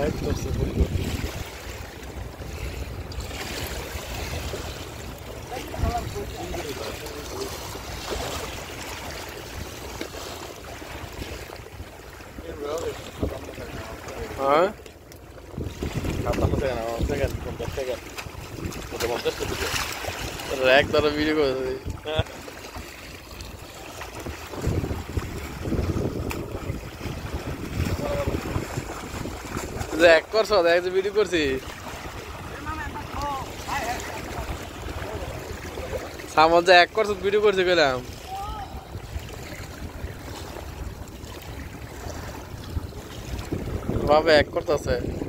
হ্যাঁ র্যাক দ্বারা ভিডিও করেছে র্যাক করছো দেখ যে ভিডিও করছি সামন যে এক করছো ভিডিও করছি কইলাম বাবা এক করতেছে